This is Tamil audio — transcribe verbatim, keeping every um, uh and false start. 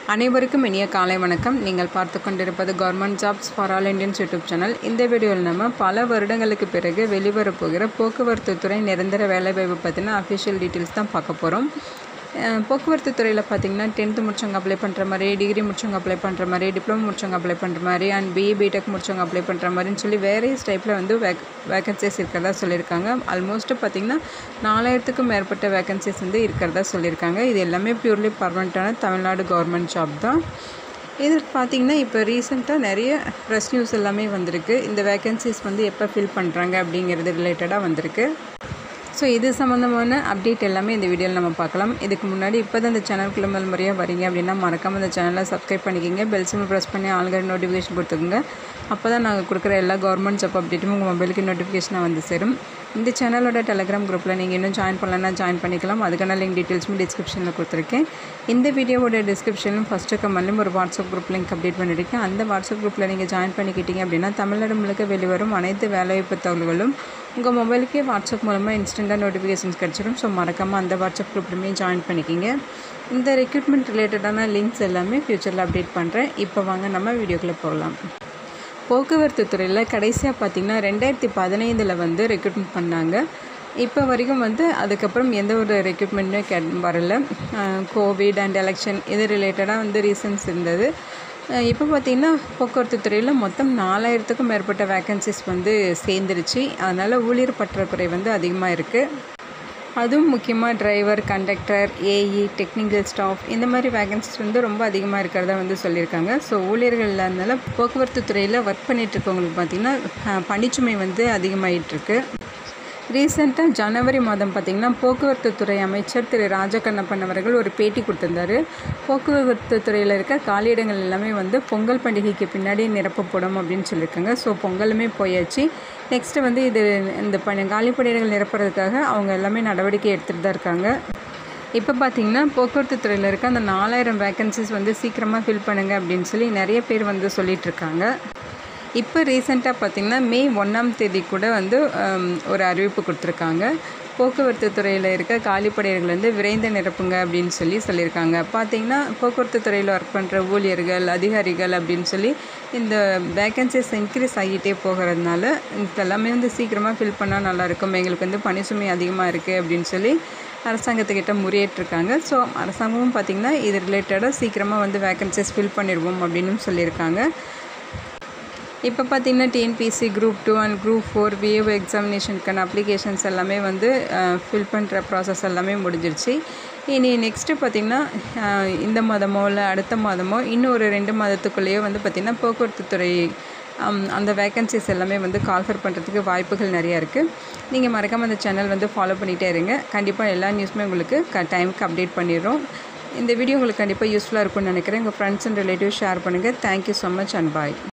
அனைவருக்கும் இனிய காலை வணக்கம். நீங்கள் பார்த்து கொண்டிருப்பது government jobs for all Indians YouTube channel. இந்த வீடியோவில் நம்ம பல வருடங்களுக்கு பிறகு வெளிவரப்போகிற போக்குவரத்து துறை நிரந்தர வேலைவாய்ப்பு பற்றின அஃபிஷியல் டீட்டெயில்ஸ் தான் பார்க்க போகிறோம். போக்குவரத்து துறையில் பார்த்திங்கன்னா டென்த்து முடிச்சவங்க அப்ளை பண்ணுற மாதிரி, டிகிரி முடிச்சவங்க அப்ளை பண்ணுற மாதிரி, டிப்ளமோ முடிச்சவங்க அப்ளை பண்ணுற மாதிரி, அண்ட் பிஇ பிடெக் முடிச்சவங்க அப்ளை பண்ணுற மாதிரின்னு சொல்லி வேரியஸ் டைப்பில் வந்து வேக் வேக்கன்சிஸ் இருக்கிறதா சொல்லியிருக்காங்க. ஆல்மோஸ்ட் பார்த்திங்கன்னா நாலாயிரத்துக்கும் மேற்பட்ட வேக்கன்சிஸ் வந்து இருக்கிறதா சொல்லியிருக்காங்க. இது எல்லாமே பியூர்லி பர்மனெண்ட்டான தமிழ்நாடு கவர்மெண்ட் ஜாப் தான். இது பார்த்திங்கன்னா இப்போ ரீசெண்டாக நிறைய ப்ரெஸ் நியூஸ் எல்லாமே வந்திருக்கு. இந்த வேக்கன்சிஸ் வந்து எப்போ ஃபில் பண்ணுறாங்க அப்படிங்கிறது ரிலேட்டடாக வந்திருக்கு. ஸோ இது சம்மந்தமான அப்டேட் எல்லாமே இந்த வீடியோவில் நம்ம பார்க்கலாம். இதுக்கு முன்னாடி இப்போ தான் இந்த சேனலுக்குள்ள முதல் முறையாக வரீங்க அப்படின்னா மறக்காமல் இந்த சேனலை சப்ஸ்கிரைப் பண்ணிக்கிங்க. பெல் சிம்பிள் ப்ரெஸ் பண்ணி ஆளுங்க நோட்டிஃபிகேஷன் கொடுத்துக்கோங்க. அப்போ தான் நாங்கள் கொடுக்குற எல்லா கவர்மெண்ட் ஜாப் அப்டேட்டும் உங்கள் மொபைலுக்கு நோட்டிஃபிகேஷனாக வந்து சேரும். இந்த சேனலோட டெலிகிராம் குரூப்பில் நீங்கள் இன்னும் ஜாயின் பண்ணலன்னா ஜாயின் பண்ணிக்கலாம். அதுக்கான லிங்க் டீட்டெயில்ஸுமே டிஸ்கிரிப்ஷனில் கொடுத்துருக்கேன். இந்த வீடியோவோட டிஸ்கிரிப்ஷனும் ஃபஸ்ட்டு கமெண்ட்லையும் ஒரு வாட்ஸ்அப் குரூப் லிங்க் அப்டேட் பண்ணியிருக்கேன். அந்த வாட்ஸ்அப் குரூப்பில் நீங்கள் ஜாயின் பண்ணிக்கிட்டீங்க அப்படின்னா தமிழ்நாடு முழுக்க வெளிவரும் அனைத்து வேலைவாய்ப்பு தகவல்களும் உங்கள் மொபைலுக்கே வாட்ஸ்அப் மூலமாக இன்ஸ்டண்ட்டாக நோட்டிஃபிகேஷன்ஸ் கிடச்சிடும். ஸோ மறக்காமல் அந்த வாட்ஸ்அப் குரூப்லையுமே ஜாயின் பண்ணிக்கிங்க. இந்த ரெக்ரூட்மெண்ட் ரிலேட்டடான லிங்க்ஸ் எல்லாமே ஃப்யூச்சரில் அப்டேட் பண்ணுறேன். இப்போ வாங்க நம்ம வீடியோக்குள்ளே போகலாம். போக்குவரத்து துறையில் கடைசியாக பார்த்திங்கன்னா ரெண்டாயிரத்தி பதினைந்தில் வந்து ரெக்ரூட்மெண்ட் பண்ணாங்க. இப்போ வரைக்கும் வந்து அதுக்கப்புறம் எந்த ஒரு ரெக்ரூட்மெண்ட்டுமே கே வரல. கோவிட் அண்ட் எலெக்ஷன் இது ரிலேட்டடாக வந்து ரீசன்ஸ் இருந்தது. இப்போ பார்த்திங்கன்னா போக்குவரத்து துறையில் மொத்தம் நாலாயிரத்துக்கும் மேற்பட்ட வேக்கன்சிஸ் வந்து சேர்ந்துருச்சு. அதனால் ஊழியர் பற்றாக்குறை வந்து அதிகமாக இருக்குது. அதுவும் முக்கியமாக driver, conductor, AE, technical staff இந்த மாதிரி வேகன்சிஸ் வந்து ரொம்ப அதிகமாக இருக்கிறதா வந்து சொல்லியிருக்காங்க. ஸோ ஊழியர்கள் இல்லாதனால போக்குவரத்து துறையில் ஒர்க் பண்ணிகிட்ருக்கவங்களுக்கு பார்த்திங்கன்னா பணிச்சுமை வந்து அதிகமாகிட்டுருக்கு. ரீசெண்டாக ஜனவரி மாதம் பார்த்திங்கன்னா போக்குவரத்து துறை அமைச்சர் திரு ராஜகண்ணப்பன் அவர்கள் ஒரு பேட்டி கொடுத்துருந்தாரு. போக்குவரத்து துறையில் இருக்க காலியிடங்கள் எல்லாமே வந்து பொங்கல் பண்டிகைக்கு பின்னாடி நிரப்பப்படும் அப்படின்னு சொல்லியிருக்காங்க. ஸோ பொங்கலுமே போயாச்சு. நெக்ஸ்ட்டு வந்து இது இந்த பணி காலி பணியிடங்கள் நிரப்புறதுக்காக அவங்க எல்லாமே நடவடிக்கை எடுத்துகிட்டு தான் இருக்காங்க. இப்போ பார்த்திங்கன்னா போக்குவரத்து துறையில் இருக்க அந்த நாலாயிரம் வேக்கன்சிஸ் வந்து சீக்கிரமாக ஃபில் பண்ணுங்கள் அப்படின்னு சொல்லி நிறைய பேர் வந்து சொல்லிகிட்ருக்காங்க. இப்போ ரீசெண்டாக பார்த்திங்கன்னா மே ஒன்றாம் தேதி கூட வந்து ஒரு அறிவிப்பு கொடுத்துருக்காங்க. போக்குவரத்து துறையில் இருக்க காலிப்படையர்கள் வந்து விரைந்து நிரப்புங்க அப்படின்னு சொல்லி சொல்லியிருக்காங்க. பார்த்திங்கன்னா போக்குவரத்து துறையில் ஒர்க் பண்ணுற ஊழியர்கள், அதிகாரிகள் அப்படின்னு சொல்லி இந்த வேக்கன்சிஸ் இன்க்ரீஸ் ஆகிட்டே போகிறதுனால இதெல்லாமே வந்து சீக்கிரமாக ஃபில் பண்ணால் நல்லாயிருக்கும், எங்களுக்கு வந்து பணிசுமை அதிகமாக இருக்குது அப்படின்னு சொல்லி அரசாங்கத்துக்கிட்ட முறையிட்டிருக்காங்க. ஸோ அரசாங்கமும் பார்த்திங்கன்னா இது ரிலேட்டடாக சீக்கிரமாக வந்து வேக்கன்சிஸ் ஃபில் பண்ணிடுவோம் அப்படின்னு சொல்லியிருக்காங்க. இப்போ பார்த்திங்கன்னா TNPSC group two and group four VAO எக்ஸாமினேஷனுக்கான அப்ளிகேஷன்ஸ் எல்லாமே வந்து ஃபில் பண்ணுற ப்ராசஸ் எல்லாமே முடிஞ்சிருச்சு. இனி நெக்ஸ்ட்டு பார்த்திங்கன்னா இந்த மாதமோ இல்லை அடுத்த மாதமோ இன்னும் ஒரு ரெண்டு மாதத்துக்குள்ளேயோ வந்து பார்த்திங்கன்னா போக்குவரத்து துறை அந்த வேக்கன்சிஸ் எல்லாமே வந்து கால்ஃபர் பண்ணுறதுக்கு வாய்ப்புகள் நிறையா இருக்குது. நீங்கள் மறக்காமல் அந்த சேனல் வந்து ஃபாலோ பண்ணிகிட்டே இருங்க. கண்டிப்பாக எல்லா நியூஸுமே உங்களுக்கு க டைமுக்கு அப்டேட் பண்ணிடுறோம். இந்த வீடியோ உங்களுக்கு கண்டிப்பாக யூஸ்ஃபுல்லாக இருக்கும்னு நினைக்கிறேன். உங்கள் ஃப்ரெண்ட்ஸ் அண்ட் ரிலேட்டிவ்ஸ் ஷேர் பண்ணுங்கள். Thank you so much and bye.